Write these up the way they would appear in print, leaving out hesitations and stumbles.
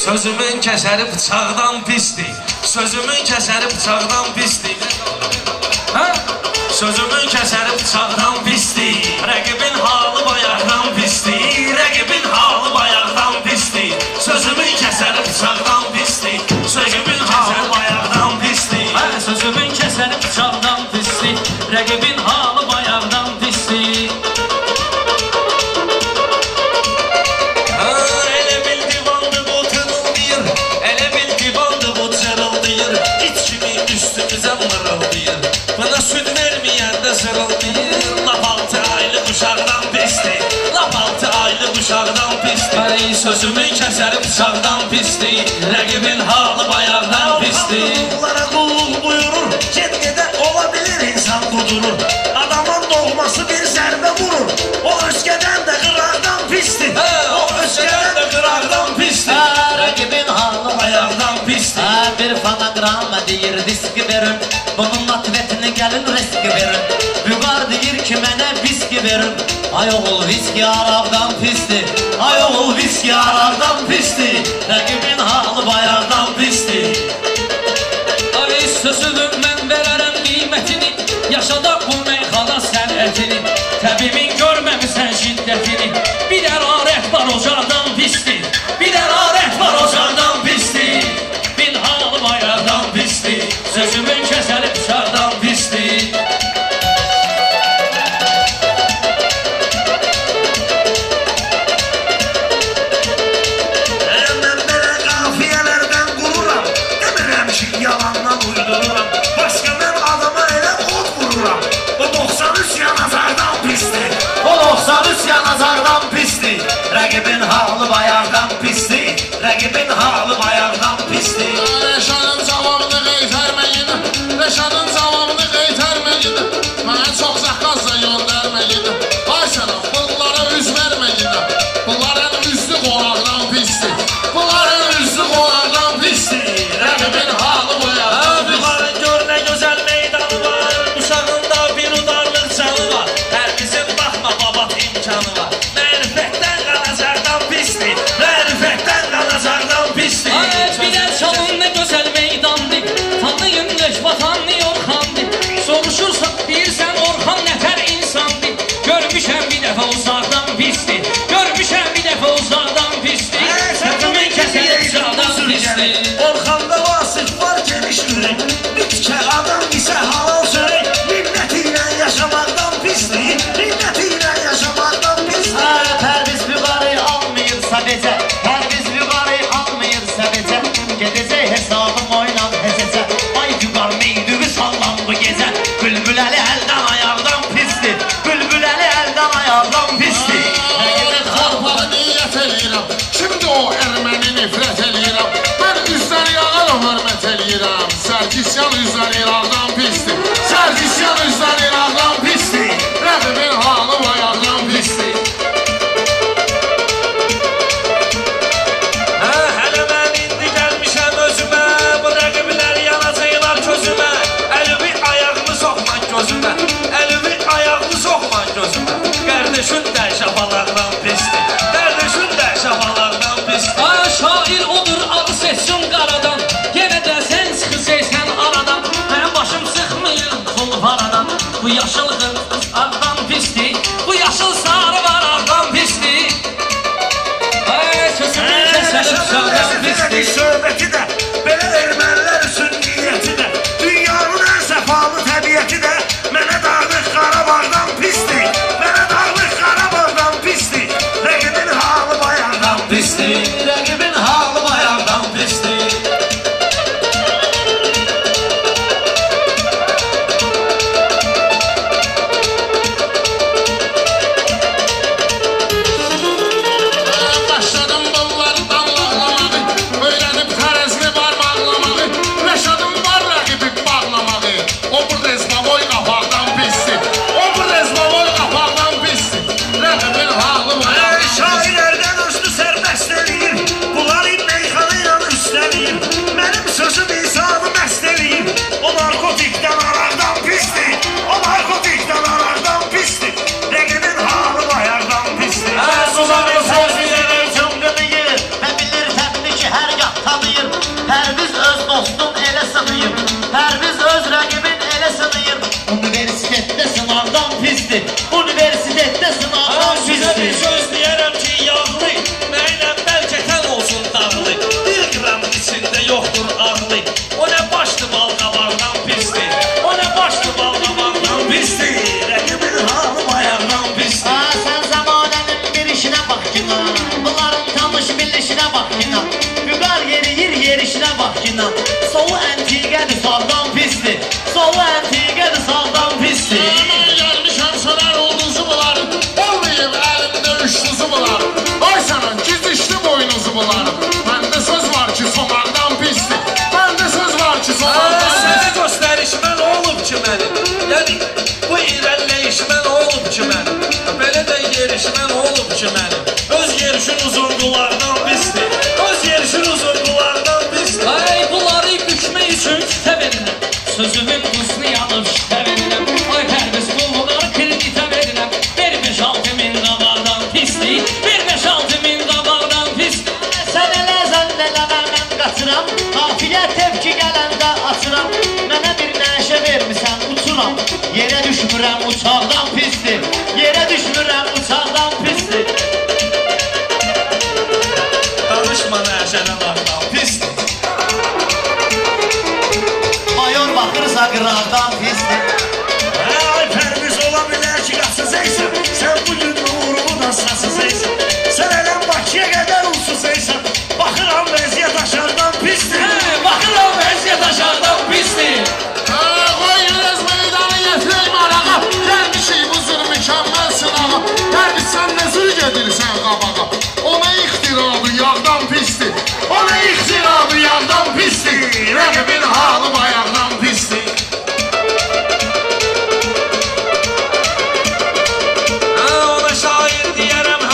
Sözümün kəsəri bıçaqdan pisdir. Sözümün kəsəri bıçaqdan pisdir. Sözümün kəsəri bıçaqdan pisdir. Rəqibin halı bayaqdan pisdir. Rəqibin halı bayaqdan pisdir. Sözümün kəsəri bıçaqdan pisdir. Sözümün kəsəri bayaqdan pisdir. Sözümün kəsəri bıçaqdan pisdir. Rəqibin halı bayaqdan pisdir. Süt verməyəndə zırıldayır. Lap 6 aylıq uşaqdan pisdir. Lap 6 aylıq uşaqdan pisdir. Sözümün kəsəri bıçaqdan pisdir. Rəqibin halı bayaqdan pisdir. Bunlara qulluq buyurur. Get-gedə ola bilir insan qudurur. Adamın doğması bir zərbə vurur. O özgədən də qıraqdan pisdir. O özgədən də qıraqdan pisdir. Rəqibin halı bayaqdan pisdir. Bir fonoqrama deyir diski verin. Bunun atvetini gəlin riski verin. Büqar deyir ki mənə viski verin. Ay oğul viski arabdan pisdir. Ay oğul viski arabdan pisdir. Rəqibin halı bayaqdan pisdir. Ay sözümün mən verərəm qiymətini. Yaşadaq bu meyxana sənətini. Təbimin görməmisən şiddətini. Bir ərarət var ocaqdan pisdir. Bir ərarət var ocaqdan pisdir. Bin halı bayaqdan pisdir. Sözümün kəsəri bıçaqdan pisdir. Mən belə qafiyələrdən qururam. Demirəm ki yalandan uydururam. Başqa mən adama elə od vururam. O 93 yanazardan pisdir. O 93 yanazardan pisdir. Rəqibin halı bayaqdan pisdir. Rəqibin halı bayaqdan pisdir. Rəşadın cavabını qeytərməyini. Rəşadın cavabını qeytərməyini. Mənə çox zəqqazla göndərməyini. Ay sənəm, bunlara üz verməyini. Bunların üzdü qoraqdan pisdir. Bunların üzdü qoraqdan pisdir. Rəqibin halı bayaqdan pisdir. Bunların gör nə gözəl meydanı var. Uşağında bir udarlıq canı var. Hər bizim baxma babat imkanı var. Mərifətdən qanazardan pisdir. Mərifətdən qanazardan pisdir. Biləl çalın nə gözəl meydandır. Tanıyın nöş vatanlı Orxandır. Soruşursan deyirsən Orxan nətər insandır. Görmüşəm bir dəfə uzaqdan pisdir. Görmüşəm bir dəfə uzaqdan pisdir. Sözümün kəsəri bıçaqdan pisdir. Orxanda vasif var geniş ürək. Bir tikə adam isə halal çörək. Minnət ilə yaşamaqdan pisdir. Minnət ilə yaşamaqdan pisdir. Pərviz büqarı almayırsa bezə. Pərviz büqarı almayırsa bezə. Gedəcək hesabım oynan hezəcə. Ay büqar meydüvü sallan bu gecə. Bülbüləli əldən ayaqdan pisdir. Bülbüləli əldən ayaqdan pisdir. Xalpalı niyyət eləyirəm. Şimdi o erməni nifrət eləyirəm. Mən üzdən yağarım hörmət eləyirəm. Sərkisyan üzdən İraqdan pisdir. Sərkisyan üzdən İraqdan pisdir. Rəqibin halı bayaqdan pisdir. Hələ mən indi gəlmişəm özümə. Bu rəqiblər yanacaqlar közümə. Əlimi ayağımı soxma gözümə. Əlimi ayağımı soxma gözümə. Qardaşın da şapalaqdan pisdir. Qardaşın da şapalaqdan pisdir. Şair odur adı seçsin qaradan. Yenə də sən çıxacaqsən aradan. Mənim başım sıxmayın xulfaradan. Bu yaşıl qız ağdan pisdir. Bu yaşıl sarı var ağdan pisdir. Sözümün kəsəli bıçaqdan pisdir. Söhbəti də, belə ermənilər üçün niyyəti də. Dünyanın ən səfalı təbiəti də. Mənə dağlıq Qarabağdan pisdir. Mənə dağlıq Qarabağdan pisdir. Rəqibin halı bayaqdan pisdir. Rəqibin halı bayaqdan pisdir. Başladım bunlardan lağlamağı. Öyrənib tərəzli barmaqlamağı. Rəşadın var rəqibi bağlamağı. O bu rezmavoy qapaqdan pisdir. O bu rezmavoy qapaqdan pisdir. Rəqibin halı bayaqdan pisdir. Şairlərdən özünü sərbəst eləyir. tanıyır. Pərviz öz dostun elə sınıyır. Pərviz öz rəqibin elə sınıyır. Universitetdə sınavdan pisdir. Universitetdə sınavdan Sizə bir pisdir. söz deyərəm ki, yağlı, mənlə bəlkə tən olsun dağlı. Bir qram içində yoxdur ağlı. O nə başlı balqabaqdan pisdir. O nə başlı balqabaqdan pisdir. Rəqibin halı ayaqdan pisdir. Sən zamanənin bir işinə bax kina. Bunların tanış bilişinə bax kina. Vüqar yeriyir yerişinə bax kina. Solu əntiqədir sağdan pisdir. Solu əntiqədir sağdan pisdir. Mən gəlmişəm sönər ulduzu bularım. Olmayıb əlimdə üçlüzü bularım. Ay sana gizişli boynuzu bularım. Məndə söz var ki somardan pisdir. Məndə söz var ki somardan Sənə pisdir. göstərişmə nə olub ki mənim? Yəni, bu irəliləyişmə nə olub ki mənim? Belə də yerişmə nə olub ki mənim? Öz yerişin uzundulardan pisdir. Öz yerişin uzundulardan pisdir. Ay bunları bükmək üçün şitə verirəm. Sözümün qusunu yanıb şitə verirəm. Ay pərviz qulluqları kreditə verirəm. Bir 5-6 min qabaqdan pislik. Bir 5-6 min qabaqdan pislik. Sən elə zənn eləmə mən qaçıram. Qafiyə tepki gələndə açıram. Mənə bir nəşə vermisən uçuram. Yerə düşmürəm uçaqdan pisdir. Yerə düşmürəm uçaqdan pisdir. Danışma nəşənə lafdan pisdir. Mayor baxırsa qıraqdan pisdir. Ay Pərviz ola bilər ki, qaçacaqsan. Sən bugün uğurunu da saçacaqsan. Sən elə Bakıya qədər uçacaqsan. Baxıram vəziyyət aşağıdan pisdir. Baxıram vəziyyət aşağıdan pisdir. Qoy yürəz meydanı yetirək marağa. Gəlmişik bu zır mükəmməl sınağa. Pərviz sən nə zır gedirsən qabağa. Ona ixtiradı yağdan pisdir. Ona ixtiradı yağdan pisdir. Rəqibin halı bayaqdan pisdir. Ona şair deyərəm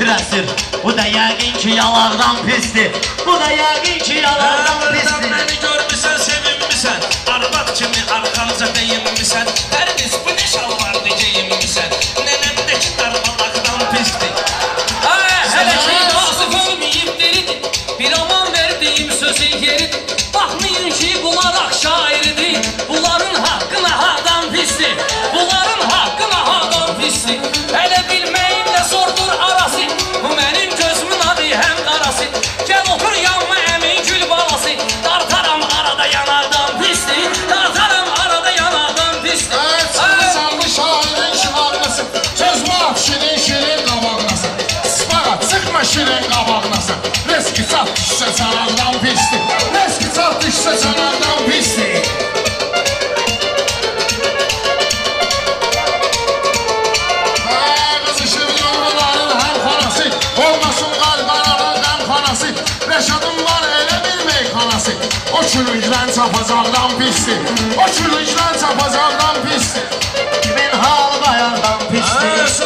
tütürəsir. Bu da yəqin ki yalaqdan pisdir. Bu da yəqin ki yalaqdan Buradan pisdir. məni görmüsən, sevinmisən. Arvad kimi arxanıza deyinmisən. Əriniz bu ne şalvardı geyinmisən. Nənəmdəki darbalaqdan pisdir. Hələ ki nasip olmayıb deridir. Bir aman verdiyim sözün yeridir. Baxmayın ki bunlar şairidir. Bunların haqqı nahadan pisdir. Bunların haqqı nahadan pisdir. Hələ bilməyinlə zordur arası. Bu mənim gözümün adı həm qarası. Gəl otur yanma əmin gül balası. Dartaram arada yanardan pisdir. Dartaram arada yanardan pisdir. Sanlı şairin şivarlasın. Söz var şirin şirin qabağınasın. Sparat sıxma şirin qabağınasın. Reski çat düşsə çanaqdan pisdir. Reski çat düşsə çanaqdan pisdir. Qızışır yolların hər xanası. Olmasın qalqananın qəmxanası. Rəşadın var elə bir meyxanası. O çürükdən çapacaqdan pisdir. O çürükdən çapacaqdan pisdir. Kimin halı bayaqdan pisdir.